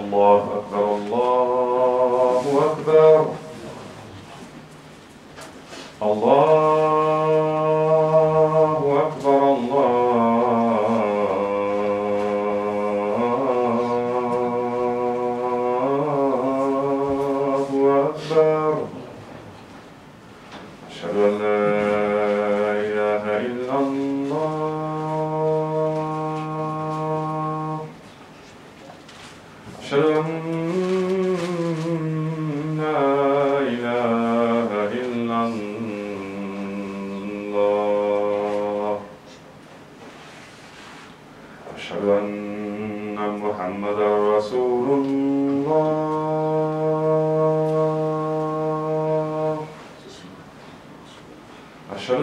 الله أكبر الله أكبر الله أكبر الله أكبر أشهد أن لا إله إلا الله أشهد أن لا إله إلا الله أشهد أن محمدا رسول الله أشهد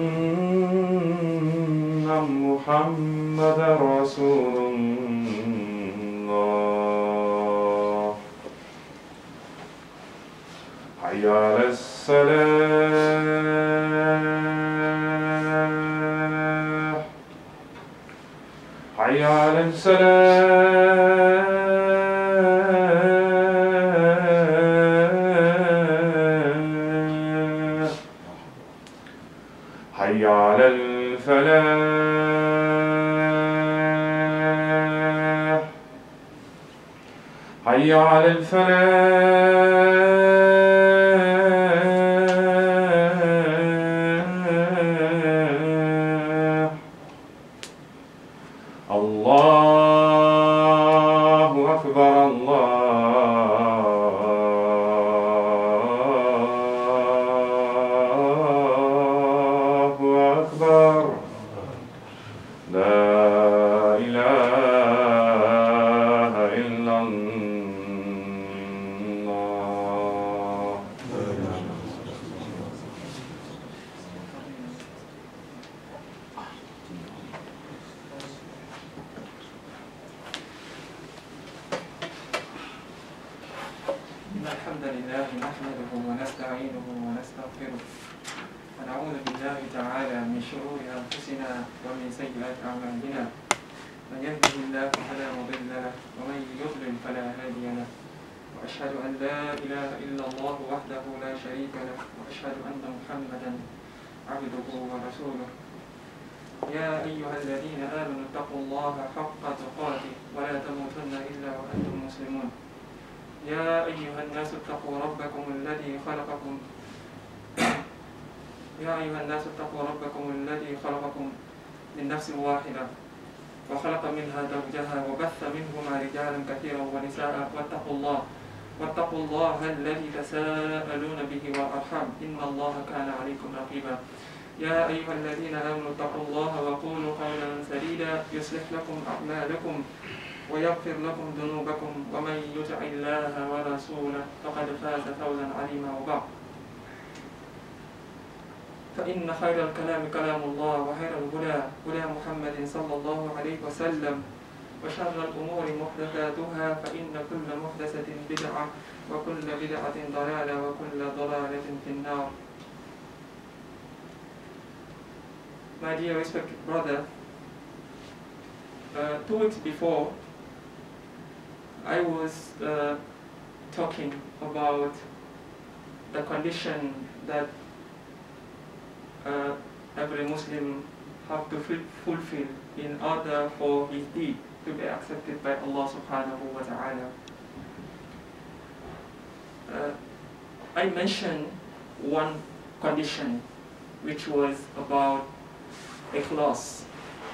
أن محمدا رسول الله حي على الصلاة حي على الصلاة حي على الفلاح حي على الفلاح الله أكبر الله أكبر لا إله إلا الله إن الحمد لله نحمده ونستعينه ونستغفره ونعوذ بالله تعالى من شرور أنفسنا ومن سيئات أعمالنا من يهده الله فلا مضل له ومن يضلل فلا هادي له وأشهد أن لا إله إلا الله وحده لا شريك له وأشهد أن محمدا عبده ورسوله يا أيها الذين آمنوا اتقوا الله حق تقاته ولا تموتن إلا وأنتم مسلمون يا أيها الناس اتقوا ربكم الذي خلقكم من نفس واحدة وخلق منها زوجها وبث منهما رجالا كثيرا ونساء واتقوا الله الذي تساءلون به والأرحام إن الله كان عليكم رقيبا يا أيها الذين آمنوا اتقوا الله وقولوا قولا سديدا يصلح لكم أعمالكم ويغفر لكم ذنوبكم ومن يطع الله ورسوله فقد فاز فوزا عظيما وبعد فإن خير الكلام كلام الله وخير الهدى هدى محمد صلى الله عليه وسلم وشر الأمور محدثاتها فإن كل محدثة بدعة وكل بدعة ضلالة وكل ضلالة في النار. My dear respected brother, 2 weeks before I was talking about the condition that every Muslim have to fulfill in order for his deed to be accepted by Allah subhanahu wa ta'ala. I mentioned one condition which was about ikhlas.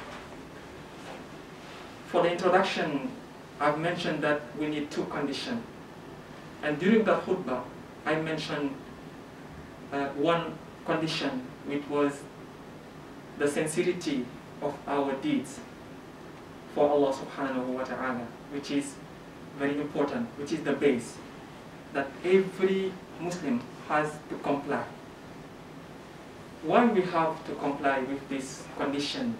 For the introduction, I've mentioned that we need 2 conditions. And during that khutbah, I mentioned one condition, which was the sincerity of our deeds for Allah subhanahu wa ta'ala, which is very important, which is the base that every Muslim has to comply. Why we have to comply with this condition?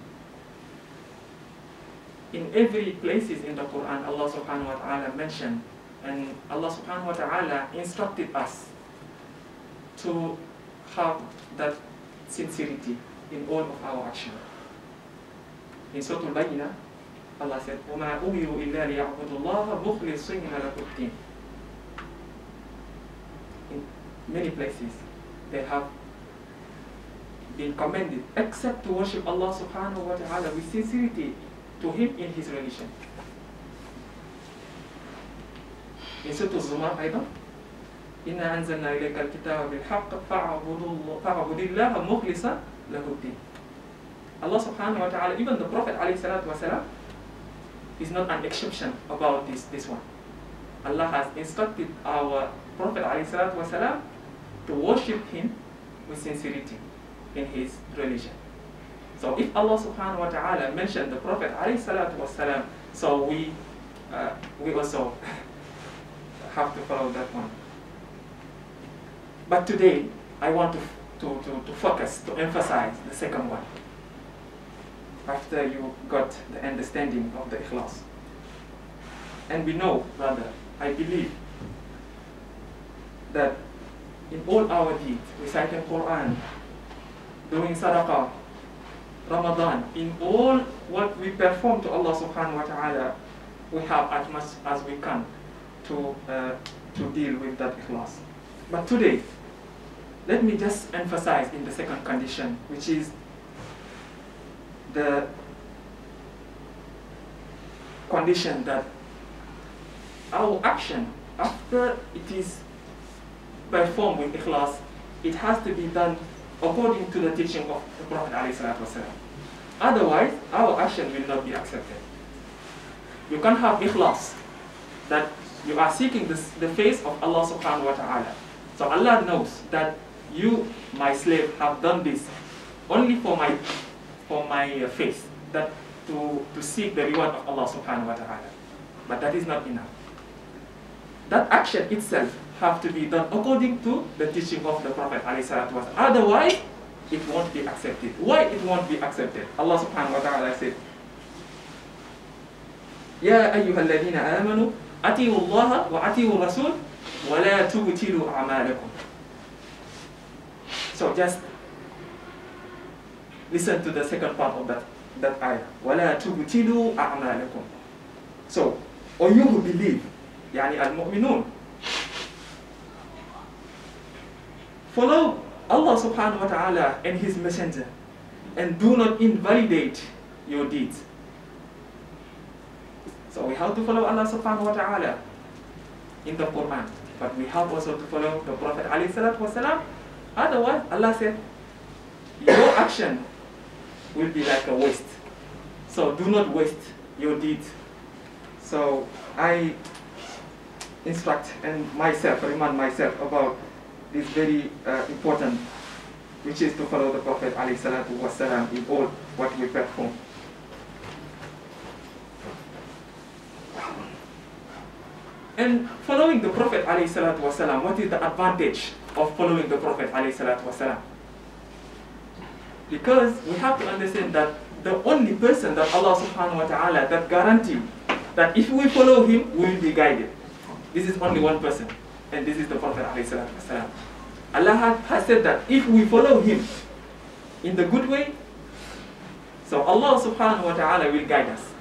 In every places in the Quran, Allah subhanahu wa ta'ala mentioned, and Allah subhanahu wa ta'ala instructed us to have that sincerity in all of our action. In Surah Al-Bayyinah, Allah said, وَمَا أُمِرُوا إِلَّا لِيَعْبُدُوا اللَّهَ مُخْلِصِينَ لَهُ الدِّينَ. In many places, they have been commanded except to worship Allah subhanahu wa ta'ala with sincerity to Him in His religion. In Surah Zumar أيضا إِنَّا أَنزَلْنَا إِلَيْكَ الْكِتَابَ بِالْحَقِّ فَاعْبُدِ اللَّهَ مُخْلِصًا لَهُ الدِّينَ. Allah subhanahu wa ta'ala, even the Prophet alayhi salatu wasalam, is not an exception about this one. Allah has instructed our Prophet alayhi salatu wasalam to worship Him with sincerity in his religion. So if Allah subhanahu wa ta'ala mentioned the Prophet alayhi salatu wasalam, so we also have to follow that one. But today I want to focus, to emphasize the second one. After you got the understanding of the ikhlas. And we know, rather, I believe that in all our deeds, reciting Quran, doing sadaqah, Ramadan, in all what we perform to Allah subhanahu wa ta'ala, we have as much as we can to deal with that ikhlas. But today, let me just emphasize in the second condition, which is the condition that our action, after it is performed with ikhlas, it has to be done according to the teaching of the Prophet ﷺ. Otherwise, our action will not be accepted. You can't have ikhlas, that you are seeking the face of Allah subhanahu wa ta'ala. So Allah knows that you, my slave, have done this only for my face, that to seek the reward of Allah subhanahu wa ta'ala. But that is not enough. That action itself have to be done according to the teaching of the Prophet ﷺ. Otherwise, it won't be accepted. Why it won't be accepted? Allah subhanahu wa ta'ala said, يَا أَيُّهَا الَّذِينَ آمَنُوا أَطِيعُوا اللَّهَ وَأَطِيعُوا الرَّسُولَ وَلَا تُبْطِلُوا أَعْمَالَكُمْ. So just listen to the second part of that ayah. وَلَا تُبْطِلُوا أَعْمَالَكُمْ. So, or you who believe, يعني al-mu'minun, follow Allah subhanahu wa ta'ala and His messenger, and do not invalidate your deeds. So we have to follow Allah subhanahu wa ta'ala in the Quran, but we have also to follow the Prophet alayhi salatu wasalam. Otherwise, Allah said, your action will be like a waste. So do not waste your deeds. So I instruct and remind myself about this very important, which is to follow the Prophet alayhi salatu wasalam in all what we perform. And following the Prophet alayhi salatu wasalam, what is the advantage of following the Prophet alayhi salatu wasalam? Because we have to understand that the only person that Allah subhanahu wa ta'ala that guarantee that if we follow him, we will be guided. This is only one person, and this is the Prophet alayhi salatu wasalam. Allah has said that if we follow him in the good way, so Allah subhanahu wa ta'ala will guide us.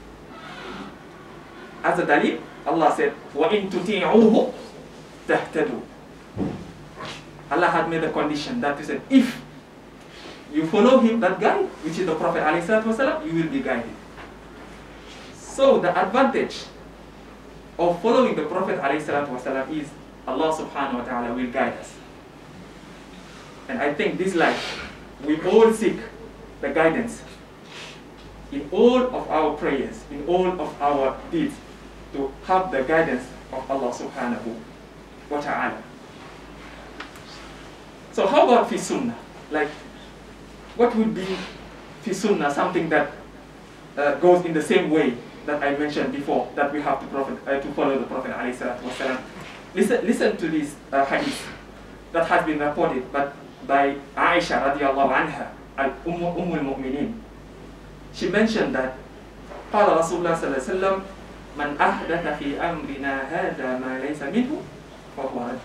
As a dalil, Allah said, وَإِن تُطِيعُوهُ تَهْتَدُوا. Allah had made a condition that He said, if you follow him, that guy, which is the Prophet ﷺ, you will be guided. So the advantage of following the Prophet ﷺ is Allah subhanahu wa ta'ala will guide us. And I think this life, we all seek the guidance in all of our prayers, in all of our deeds, to have the guidance of Allah subhanahu wa ta'ala. So how about fi sunnah? Like, what would be fi sunnah, something that goes in the same way that I mentioned before, that we have to follow the Prophet alayhi salatu wasalam. Listen to this hadith that has been reported by Aisha radiallahu anha, Ummul Mu'mineen. She mentioned that قال رسول الله صلى الله عليه وسلم من أحدث في أمرنا هذا ما ليس منه فهو رد.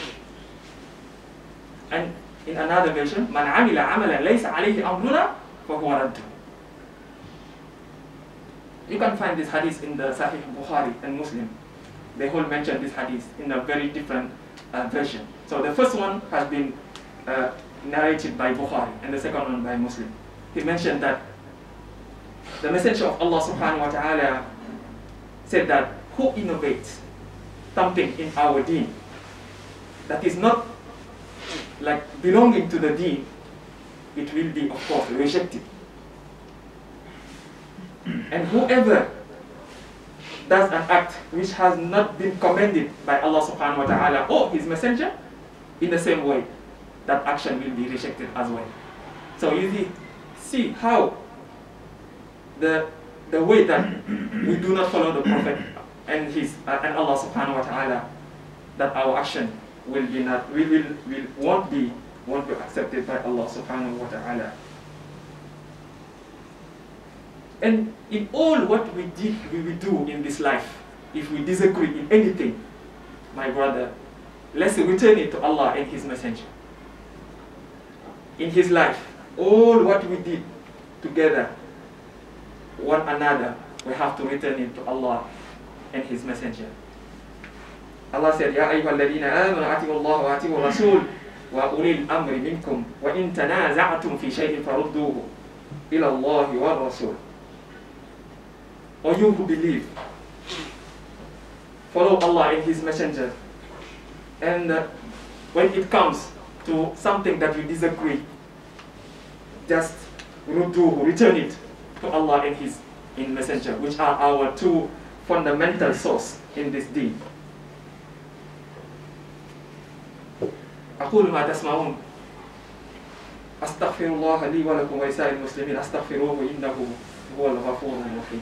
And in another version, من عمل عملا ليس عليه أمرنا فهو رد. You can find this hadith in the Sahih Bukhari and Muslim. They all mention this hadith in a very different version. So the first one has been narrated by Bukhari and the second one by Muslim. He mentioned that the Messenger of Allah subhanahu wa ta'ala said that who innovates something in our deen that is not like belonging to the deen, it will be of course rejected. And whoever does an act which has not been commended by Allah subhanahu wa ta'ala or his messenger, in the same way, that action will be rejected as well. So you see how the way that we do not follow the Prophet and Allah subhanahu wa ta'ala, that our action will be not won't be accepted by Allah subhanahu wa ta'ala. And in all what we do in this life, if we disagree in anything, my brother, let's return it to Allah and His Messenger. In his life, all what we did together, one another, we have to return it to Allah and His Messenger. Allah said, Ya ayyuhalladhina amanu ati'u Allah wa ati'u Rasul wa ulil amri minkum wa in tanaza'tum fi shay'in farudduhu ila Allah wa Rasul. Or you who believe, follow Allah and His Messenger. And when it comes to something that you disagree, just return it to Allah and His Messenger, which are our two fundamental source in this deen. أقول ما تسمعون أستغفر الله لي ولكم ولسائر المسلمين أستغفروه إنه هو الغفور الرحيم.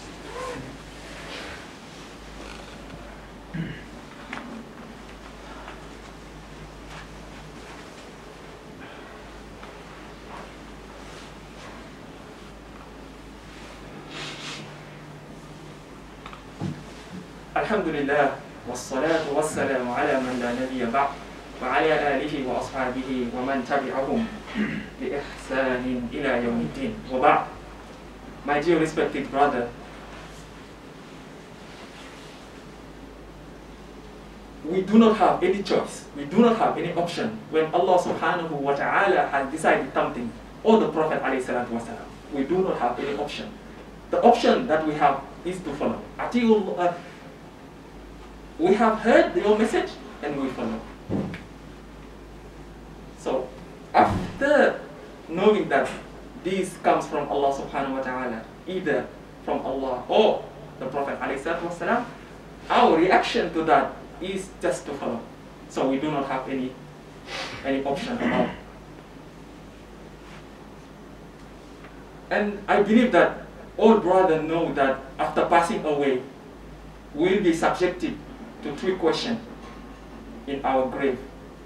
الحمد لله والصلاة والسلام على من لا نبي بعد وعلى آله وأصحابه ومن تبعهم بإحسان إلى يوم الدين وبعد. My dear respected brother, we do not have any choice, we do not have any option when Allah subhanahu wa ta'ala has decided something, or the Prophet alayhi salatu wasalam. We do not have any option. The option that we have is to follow. We have heard your message and we follow. So, after knowing that this comes from Allah subhanahu wa ta'ala, either from Allah or the Prophet ﷺ, our reaction to that is just to follow. So we do not have any option about it. And I believe that all brothers know that after passing away, we will be subjected to 3 questions in our grave.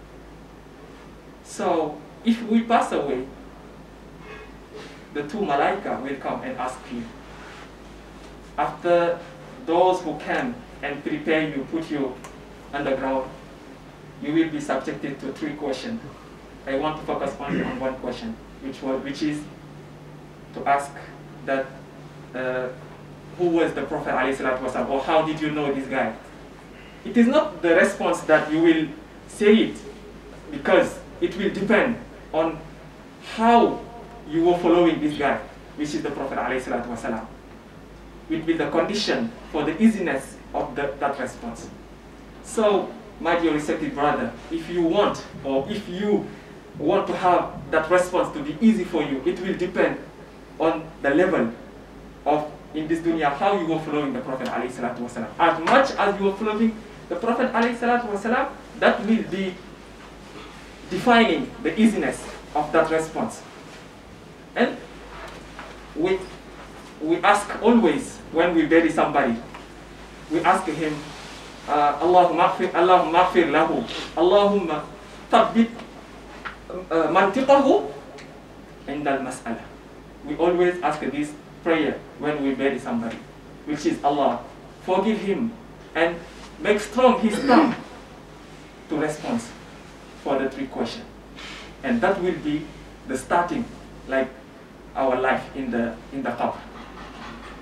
So, if we pass away, the 2 malaika will come and ask you. After those who came and prepare you, put you underground, you will be subjected to 3 questions. I want to focus only on 1 question, which is to ask that who was the Prophet ﷺ, or how did you know this guy? It is not the response that you will say it, because it will depend on how you were following this guy, which is the Prophet ﷺ. It will be the condition for the easiness of that response. So, my dear respected brother, if you want to have that response to be easy for you, it will depend on the level of, in this dunya, how you were following the Prophet ﷺ. As much as you were following the Prophet ﷺ, that will be defining the easiness of that response. And we ask always when we bury somebody, we ask him, Allahumma aghfir lahu, Allahumma tabbit mantiqahu inda al-mas'ala. We always ask this prayer when we bury somebody, which is, Allah, forgive him and make strong his tongue to respond for the 3 questions. And that will be the starting, like our life in the qabr.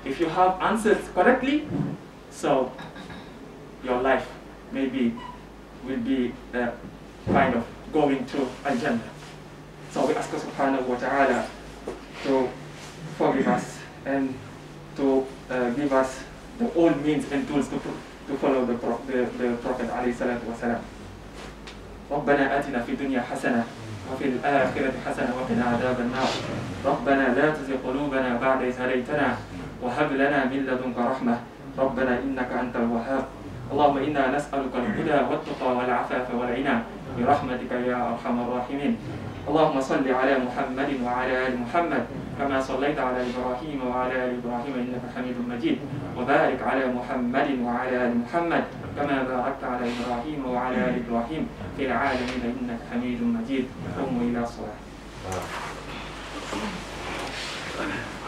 If you have answered correctly, so your life maybe will be kind of going to Al-Jannah. So we ask Allah subhanahu wa ta'ala to forgive us and to give us the all means and tools to follow the Prophet alayhi salatu wa salam. ربنا آتنا في الدنيا حسنة وفي الآخرة حسنة وقنا عذاب النار. ربنا لا تزغ قلوبنا بعد إذ هديتنا وهب لنا من لدنك رحمة. ربنا إنك أنت الوهاب. اللهم إنا نسألك الهدى والتقى والعفاف والغنى برحمتك يا أرحم الراحمين. اللهم صل على محمد وعلى آل محمد كما صليت على إبراهيم وعلى آل إبراهيم إنك حميد مجيد. وبارك على محمد وعلى آل محمد كما باركت على إبراهيم وعلى آل إبراهيم في العالمين إنك حميد مجيد. قوموا إلى الصلاة.